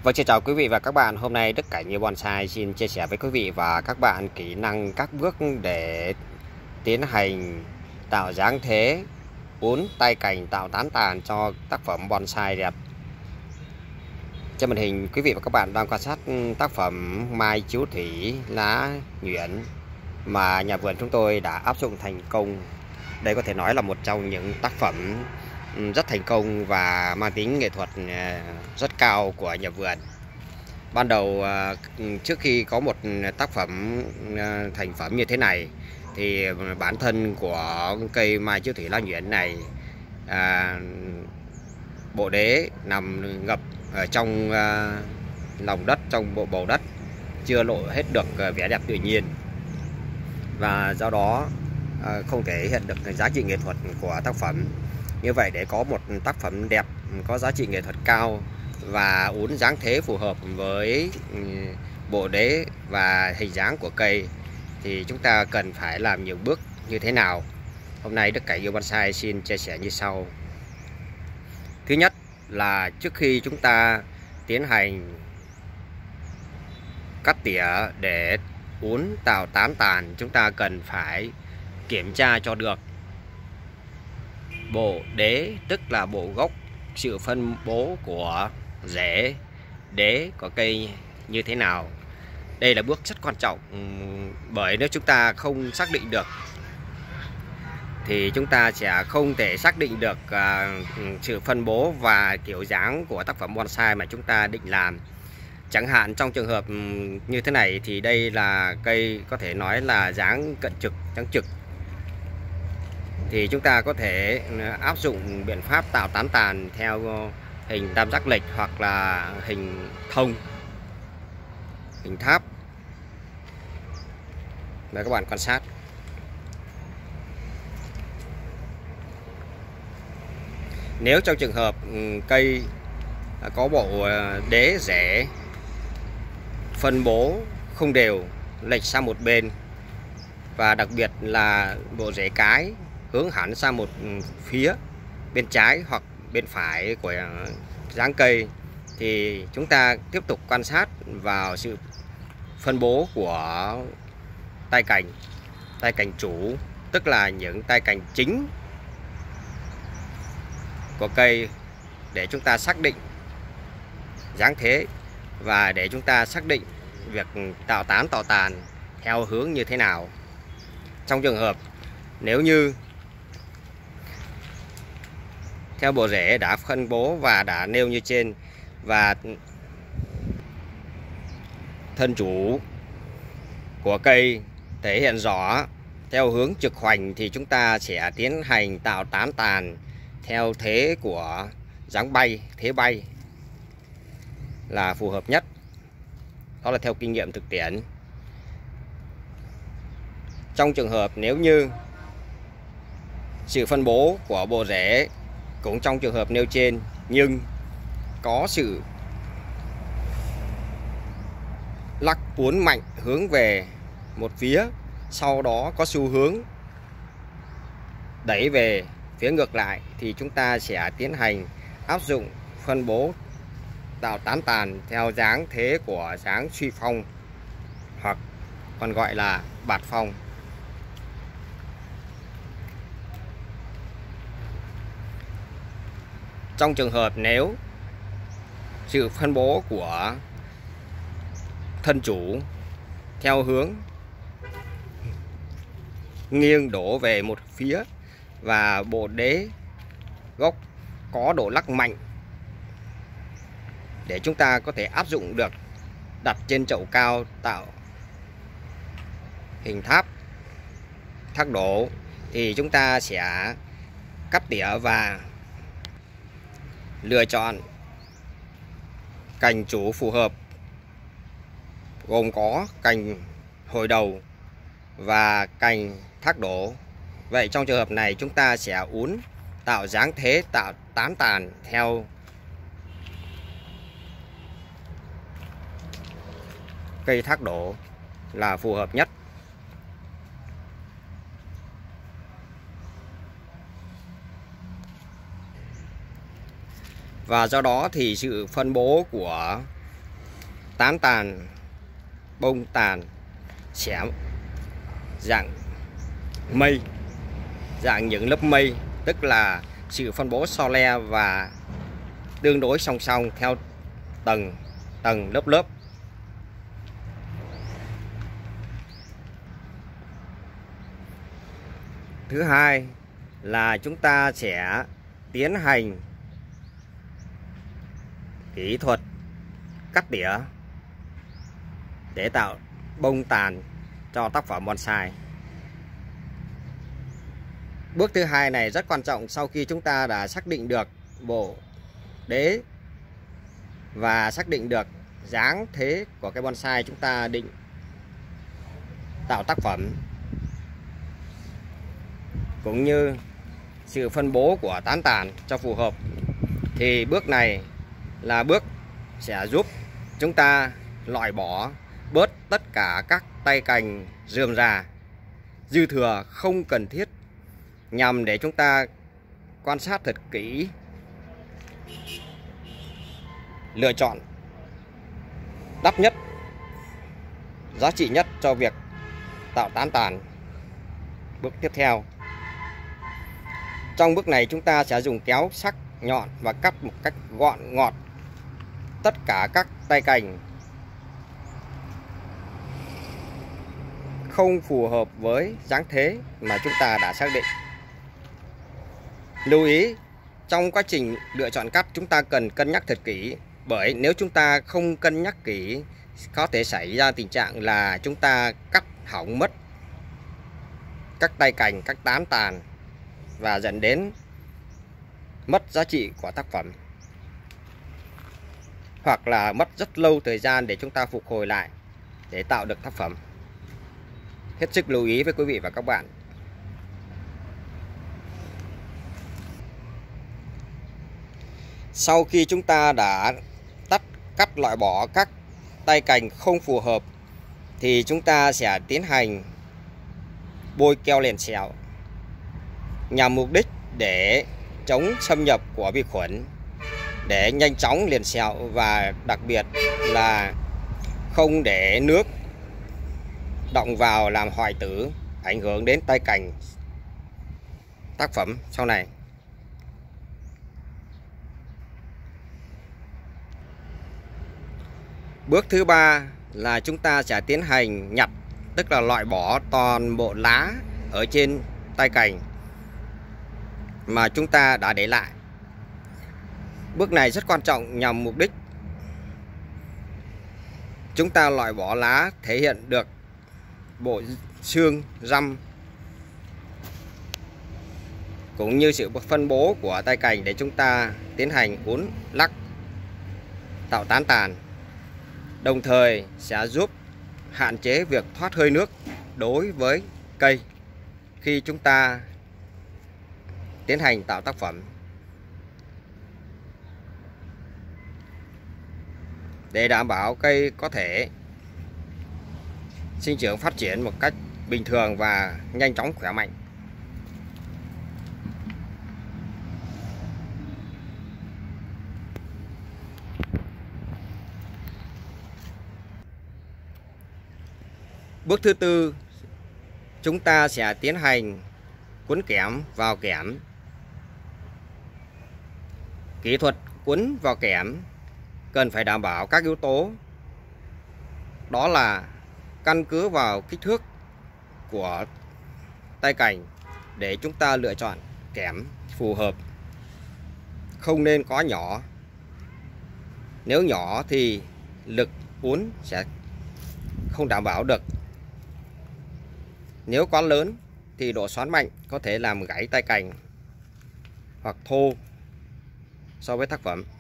Vâng, xin chào quý vị và các bạn. Hôm nay Đức Cảnh Như Bonsai xin chia sẻ với quý vị và các bạn kỹ năng các bước để tiến hành tạo dáng thế, uốn tay cành tạo tán tàn cho tác phẩm bonsai đẹp. Trên màn hình quý vị và các bạn đang quan sát tác phẩm mai chiếu thủy lá nhuyễn mà nhà vườn chúng tôi đã áp dụng thành công. Đây có thể nói là một trong những tác phẩm rất thành công và mang tính nghệ thuật rất cao của nhà vườn. Ban đầu trước khi có một tác phẩm thành phẩm như thế này thì bản thân của cây mai chiếu thủy lá nhuyễn này, bộ đế nằm ngập ở trong lòng đất, trong bộ bầu đất, chưa lộ hết được vẻ đẹp tự nhiên, và do đó không thể hiện được giá trị nghệ thuật của tác phẩm. Như vậy, để có một tác phẩm đẹp, có giá trị nghệ thuật cao và uốn dáng thế phù hợp với bộ đế và hình dáng của cây thì chúng ta cần phải làm nhiều bước như thế nào? Hôm nay Đức Cảnh Yêu Bonsai xin chia sẻ như sau. Thứ nhất là trước khi chúng ta tiến hành cắt tỉa để uốn tạo tán tàn, chúng ta cần phải kiểm tra cho được bộ đế, tức là bộ gốc, sự phân bố của rễ đế của cây như thế nào. Đây là bước rất quan trọng, bởi nếu chúng ta không xác định được thì chúng ta sẽ không thể xác định được sự phân bố và kiểu dáng của tác phẩm bonsai mà chúng ta định làm. Chẳng hạn trong trường hợp như thế này thì đây là cây có thể nói là dáng cận trực, dáng trực, thì chúng ta có thể áp dụng biện pháp tạo tán tàn theo hình tam giác lệch hoặc là hình thông, hình tháp. Mời các bạn quan sát. Nếu trong trường hợp cây có bộ đế rễ phân bố không đều, lệch sang một bên, và đặc biệt là bộ rễ cái hướng hẳn sang một phía, bên trái hoặc bên phải của dáng cây, thì chúng ta tiếp tục quan sát vào sự phân bố của tay cành chủ, tức là những tay cành chính của cây, để chúng ta xác định dáng thế và để chúng ta xác định việc tạo tàn theo hướng như thế nào. Trong trường hợp nếu như theo bộ rễ đã phân bố và đã nêu như trên, và thân chủ của cây thể hiện rõ theo hướng trực hoành, thì chúng ta sẽ tiến hành tạo tán tàn theo thế của dáng bay, thế bay là phù hợp nhất. Đó là theo kinh nghiệm thực tiễn. Trong trường hợp nếu như sự phân bố của bộ rễ cũng trong trường hợp nêu trên, nhưng có sự lắc uốn mạnh hướng về một phía, sau đó có xu hướng đẩy về phía ngược lại, thì chúng ta sẽ tiến hành áp dụng phân bố tạo tán tàn theo dáng thế của dáng suy phong, hoặc còn gọi là bạt phong. Trong trường hợp nếu sự phân bố của thân chủ theo hướng nghiêng đổ về một phía và bộ đế gốc có độ lắc mạnh, để chúng ta có thể áp dụng được đặt trên chậu cao tạo hình thác đổ, thì chúng ta sẽ cắt tỉa và lựa chọn cành chủ phù hợp, gồm có cành hồi đầu và cành thác đổ. Vậy trong trường hợp này chúng ta sẽ uốn tạo dáng thế, tạo tán tàn theo cây thác đổ là phù hợp nhất. Và do đó thì sự phân bố của tán tàn, bông tàn sẽ dạng mây, dạng những lớp mây, tức là sự phân bố so le và tương đối song song theo tầng lớp. Thứ hai là chúng ta sẽ tiến hành kỹ thuật cắt tỉa để tạo bông tàn cho tác phẩm bonsai. Bước thứ hai này rất quan trọng. Sau khi chúng ta đã xác định được bộ đế và xác định được dáng thế của cái bonsai chúng ta định tạo tác phẩm, cũng như sự phân bố của tán tàn cho phù hợp, thì bước này là bước sẽ giúp chúng ta loại bỏ bớt tất cả các tay cành rườm rà dư thừa không cần thiết, nhằm để chúng ta quan sát thật kỹ, lựa chọn đắt nhất, giá trị nhất cho việc tạo tán tàn. Bước tiếp theo, trong bước này chúng ta sẽ dùng kéo sắc nhọn và cắt một cách gọn ngọt tất cả các tay cành không phù hợp với dáng thế mà chúng ta đã xác định. Lưu ý, trong quá trình lựa chọn cắt chúng ta cần cân nhắc thật kỹ, bởi nếu chúng ta không cân nhắc kỹ có thể xảy ra tình trạng là chúng ta cắt hỏng mất các tay cành, các tán tàn và dẫn đến mất giá trị của tác phẩm, hoặc là mất rất lâu thời gian để chúng ta phục hồi lại để tạo được tác phẩm. Hết sức lưu ý với quý vị và các bạn. Sau khi chúng ta đã cắt loại bỏ các tay cành không phù hợp thì chúng ta sẽ tiến hành bôi keo liền sẹo nhằm mục đích để chống xâm nhập của vi khuẩn, để nhanh chóng liền sẹo, và đặc biệt là không để nước động vào làm hoại tử, ảnh hưởng đến tay cành tác phẩm sau này. Bước thứ ba là chúng ta sẽ tiến hành nhặt, tức là loại bỏ toàn bộ lá ở trên tay cành mà chúng ta đã để lại. Bước này rất quan trọng nhằm mục đích chúng ta loại bỏ lá thể hiện được bộ xương răm cũng như sự phân bố của tay cành để chúng ta tiến hành uốn lắc tạo tán tàn, đồng thời sẽ giúp hạn chế việc thoát hơi nước đối với cây khi chúng ta tiến hành tạo tác phẩm. Để đảm bảo cây có thể sinh trưởng phát triển một cách bình thường và nhanh chóng khỏe mạnh. Bước thứ tư, chúng ta sẽ tiến hành cuốn kẽm vào kẽm. Kỹ thuật cuốn vào kẽm cần phải đảm bảo các yếu tố, đó là căn cứ vào kích thước của tay cành để chúng ta lựa chọn kẽm phù hợp. Không nên có nhỏ, nếu nhỏ thì lực uốn sẽ không đảm bảo được. Nếu quá lớn thì độ xoắn mạnh có thể làm gãy tay cành hoặc thô so với tác phẩm.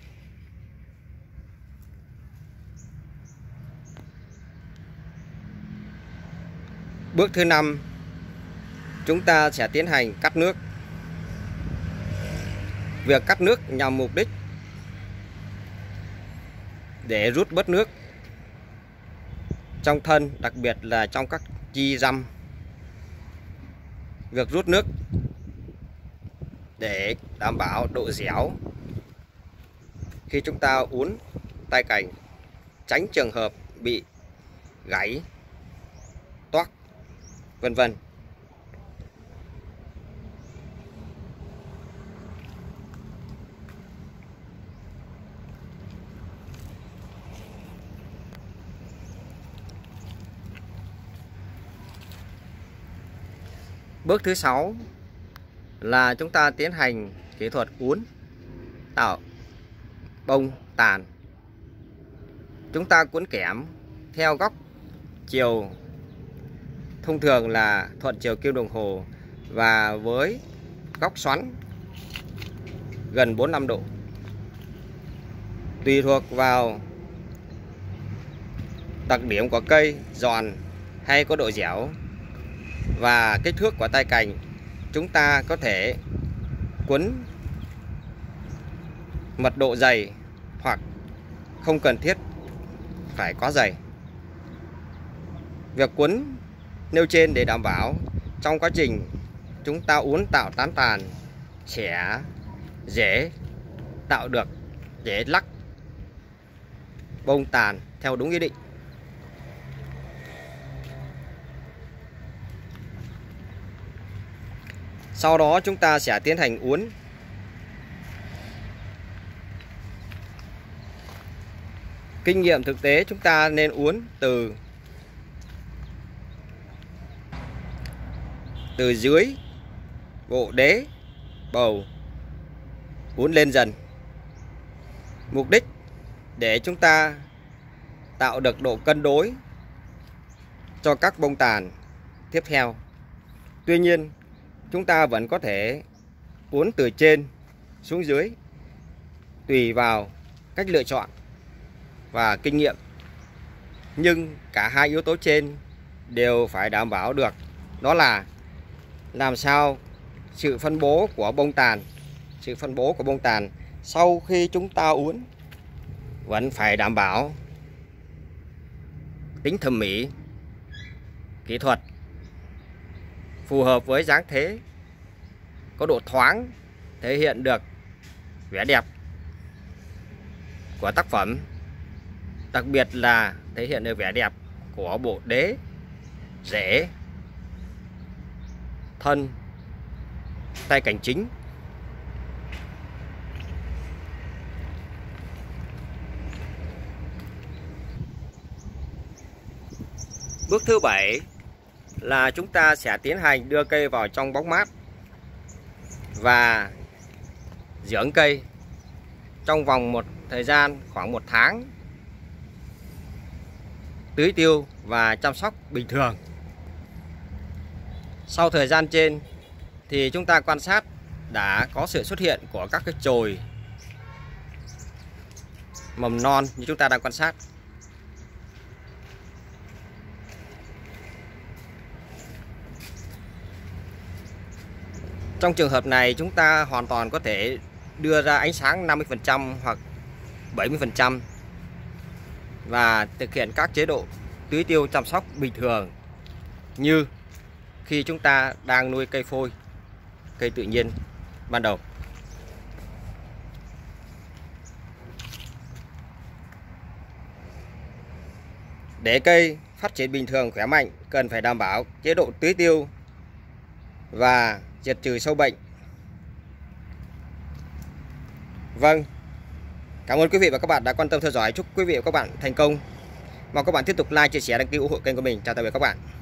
Bước thứ 5, chúng ta sẽ tiến hành cắt nước. Việc cắt nước nhằm mục đích để rút bớt nước trong thân, đặc biệt là trong các chi răm. Việc rút nước để đảm bảo độ dẻo khi chúng ta uốn tay cành tránh trường hợp bị gãy, toác, vân vân. Bước thứ 6 là chúng ta tiến hành kỹ thuật uốn tạo bông tàn. Chúng ta cuốn kẽm theo góc chiều thông thường là thuận chiều kim đồng hồ và với góc xoắn gần 45 độ. Tùy thuộc vào đặc điểm của cây, giòn hay có độ dẻo và kích thước của tay cành, chúng ta có thể quấn mật độ dày hoặc không cần thiết phải quá dày. Việc quấn nêu trên để đảm bảo trong quá trình chúng ta uốn tạo tán tàn sẽ dễ tạo được, dễ lắc bông tàn theo đúng ý định. Sau đó chúng ta sẽ tiến hành uốn. Kinh nghiệm thực tế chúng ta nên uốn từ dưới bộ đế bầu uốn lên dần. Mục đích để chúng ta tạo được độ cân đối cho các bông tàn tiếp theo. Tuy nhiên chúng ta vẫn có thể uốn từ trên xuống dưới tùy vào cách lựa chọn và kinh nghiệm. Nhưng cả hai yếu tố trên đều phải đảm bảo được, đó là làm sao sự phân bố của bông tàn sau khi chúng ta uốn vẫn phải đảm bảo tính thẩm mỹ, kỹ thuật phù hợp với dáng thế, có độ thoáng, thể hiện được vẻ đẹp của tác phẩm, đặc biệt là thể hiện được vẻ đẹp của bộ đế, rễ, thân, tay cành chính. Bước thứ 7 là chúng ta sẽ tiến hành đưa cây vào trong bóng mát và dưỡng cây trong vòng một thời gian khoảng 1 tháng, tưới tiêu và chăm sóc bình thường. Sau thời gian trên thì chúng ta quan sát đã có sự xuất hiện của các cái chồi mầm non như chúng ta đang quan sát. Trong trường hợp này chúng ta hoàn toàn có thể đưa ra ánh sáng 50% hoặc 70% và thực hiện các chế độ tưới tiêu chăm sóc bình thường như khi chúng ta đang nuôi cây phôi, cây tự nhiên ban đầu. Để cây phát triển bình thường khỏe mạnh, cần phải đảm bảo chế độ tưới tiêu và diệt trừ sâu bệnh. Vâng, cảm ơn quý vị và các bạn đã quan tâm theo dõi. Chúc quý vị và các bạn thành công. Mong các bạn tiếp tục like, chia sẻ, đăng ký ủng hộ kênh của mình. Chào tạm biệt các bạn.